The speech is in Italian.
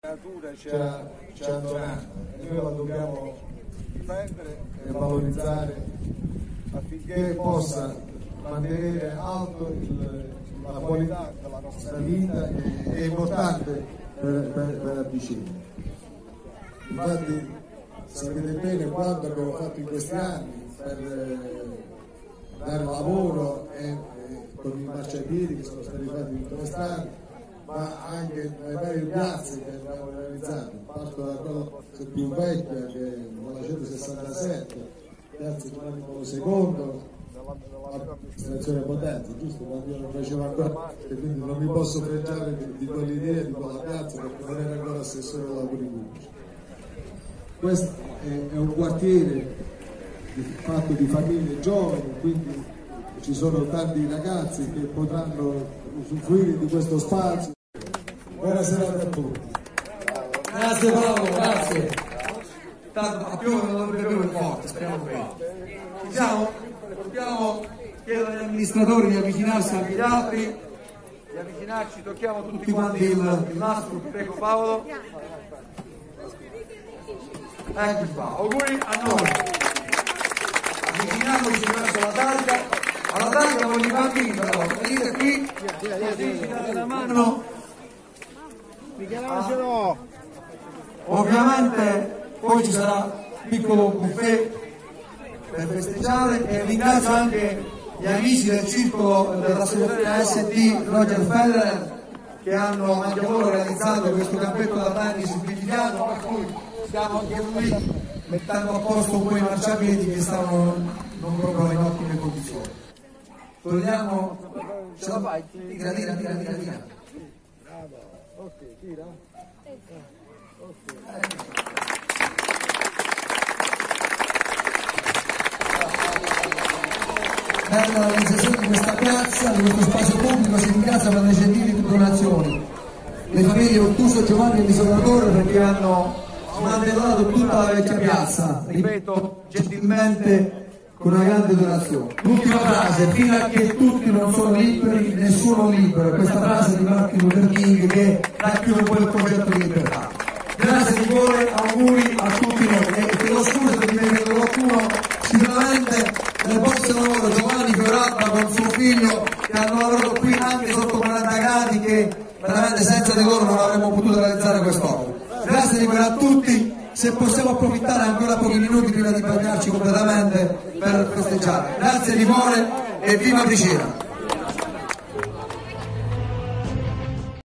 ci ha donato e noi la dobbiamo difendere e valorizzare affinché possa mantenere alto la qualità della nostra vita, che è importante per Avicena. Infatti sapete bene quanto abbiamo fatto in questi anni per dare lavoro con i marciapiedi che sono stati fatti in tutte le strade, ma anche nelle varie piazze che abbiamo realizzato. Parto da quella più vecchia, che è la 167, piazza Giovanni II, l'amministrazione Potenza, giusto? Quando io non facevo ancora parte, quindi non mi posso fregiare di quell'idea, di quella piazza, perché non era ancora assessore ai lavori pubblici. Questo è un quartiere fatto di famiglie giovani, quindi ci sono tanti ragazzi che potranno usufruire di questo spazio. Buona serata a tutti. Grazie Paolo, grazie. Tanto a piovere non dovrebbe piovere forte, speriamo bene. Ci siamo? Dobbiamo chiedere agli amministratori di avvicinarsi agli altri, di avvicinarci, tocchiamo tutti quanti il nastro, prego Paolo. Ecco qua, auguri a noi. Avviciniamoci verso la targa. Alla targa con i bambini però, venite qui, così ci date una mano. Ovviamente poi ci sarà un piccolo buffet per festeggiare e ringrazio anche gli amici del circolo della segreteria SD Roger Federer che hanno anche loro realizzato questo campetto da tennis siciliano, per cui stiamo anche qui mettendo a posto un po' i marciapiedi che stavano non proprio in ottime condizioni. Togliamo, ce la fai? Tira. Ok, tira. Per la realizzazione di questa piazza, di questo spazio pubblico, si ringrazia per le gentili donazioni le famiglie Ottuso, Giovanni e Misolatore, perché hanno smantellato tutta la vecchia piazza, ripeto, gentilmente, con una grande donazione. L'ultima frase: fino a che tutti non sono liberi, nessuno libero. Questa frase di Martin Luther King che racchiude un po' il concetto di libertà. Grazie di cuore, auguri a tutti noi. E chiedo scusa se mi vedo qualcuno, sicuramente nel posto di lavoro Giovanni Fiorabba con suo figlio, che hanno lavorato qui anche sotto 40 gradi, che veramente senza di loro non avremmo potuto realizzare quest'opera. Grazie di cuore a tutti. Se possiamo approfittare ancora pochi minuti prima di bagnarci completamente per festeggiare. Grazie di cuore e viva Avicena!